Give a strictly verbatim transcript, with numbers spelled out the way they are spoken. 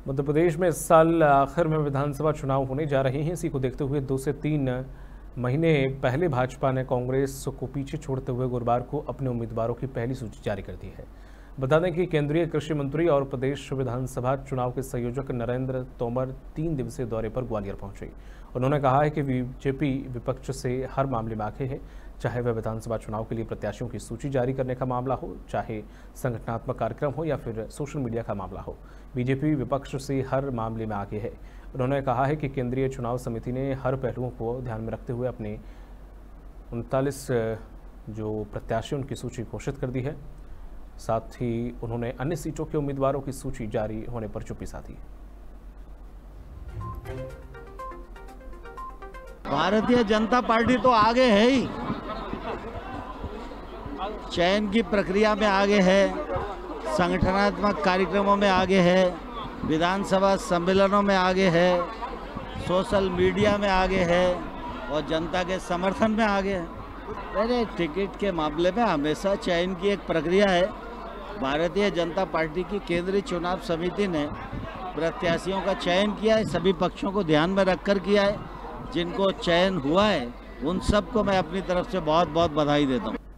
मध्य प्रदेश में इस साल आखिर में विधानसभा चुनाव होने जा रहे हैं। इसी को देखते हुए दो से तीन महीने पहले भाजपा ने कांग्रेस को पीछे छोड़ते हुए गुरुवार को अपने उम्मीदवारों की पहली सूची जारी कर दी है। बता दें कि केंद्रीय कृषि मंत्री और प्रदेश विधानसभा चुनाव के संयोजक नरेंद्र तोमर तीन दिवसीय दौरे पर ग्वालियर पहुंचे। उन्होंने कहा है कि बीजेपी विपक्ष से हर मामले में आगे है, चाहे वह विधानसभा चुनाव के लिए प्रत्याशियों की सूची जारी करने का मामला हो, चाहे संगठनात्मक कार्यक्रम हो या फिर सोशल मीडिया का मामला हो। बीजेपी विपक्ष से हर मामले में आगे है। उन्होंने कहा है कि केंद्रीय चुनाव समिति ने हर पहलुओं को ध्यान में रखते हुए अपने उनतालीस जो प्रत्याशी उनकी सूची घोषित कर दी है। साथ ही उन्होंने अन्य सीटों के उम्मीदवारों की सूची जारी होने पर चुप्पी साधी। भारतीय जनता पार्टी तो आगे है ही, चयन की प्रक्रिया में आगे है, संगठनात्मक कार्यक्रमों में आगे है, विधानसभा सम्मेलनों में आगे है, सोशल मीडिया में आगे है और जनता के समर्थन में आगे है। मेरे टिकट के मामले में हमेशा चयन की एक प्रक्रिया है। भारतीय जनता पार्टी की केंद्रीय चुनाव समिति ने प्रत्याशियों का चयन किया है, सभी पक्षों को ध्यान में रखकर किया है। जिनको चयन हुआ है उन सबको मैं अपनी तरफ से बहुत बहुत बधाई देता हूँ।